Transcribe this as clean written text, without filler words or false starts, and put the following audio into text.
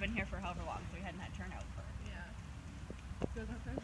been here for however long, so we hadn't had turnout for. Yeah.